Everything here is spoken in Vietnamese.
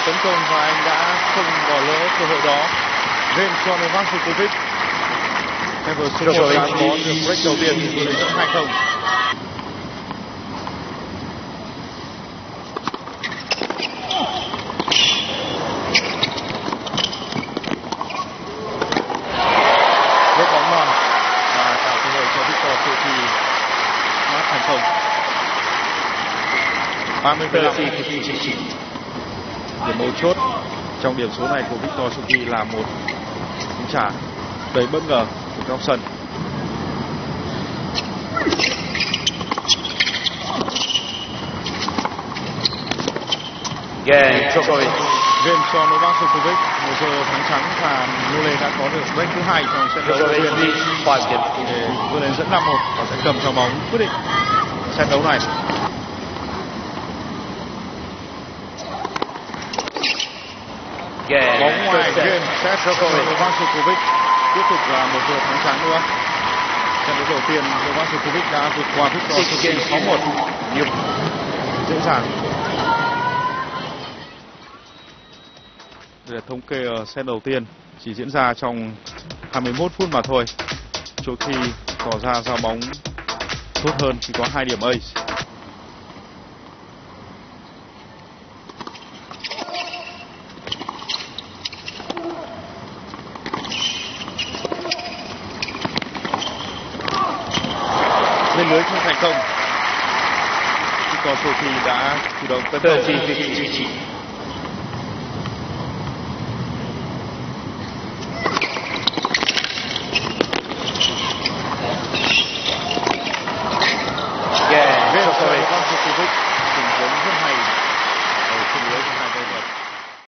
tấn công và anh đã không bỏ lỡ cơ hội đó. Game cho Novak Djokovic. Level số 1 đã có được break đầu tiên với dẫn 2-0. Hết bóng non và tạo cơ hội cho Victor Troic mát thành công. 35. Điểm mấu chốt trong điểm số này của Victor Troic là một cú trả đầy bất ngờ của góc sân. Game Djokovic. Game cho Novak Djokovic, một giờ thắng trắng và Nole đã có được break thứ 2 trong set đấu đầu tiên để vươn lên dẫn 5-1 và sẽ cầm cho bóng quyết định set đấu này. Bóng ngoài game set cho Novak Djokovic, tiếp tục là một giờ thắng trắng nữa. Trận đấu đầu tiên Novak Djokovic đã vượt qua Victor Troic 6-1 nhưng dễ dàng. Để thống kê ở set đầu tiên chỉ diễn ra trong 21 phút mà thôi. Troic tỏ ra bóng tốt hơn khi có 2 điểm ace. Lên lưới không thành công. Victor Troic đã chủ động tấn công. Game cho Djokovic, tình huống rất hay ở trên lưới của hai tay vợt.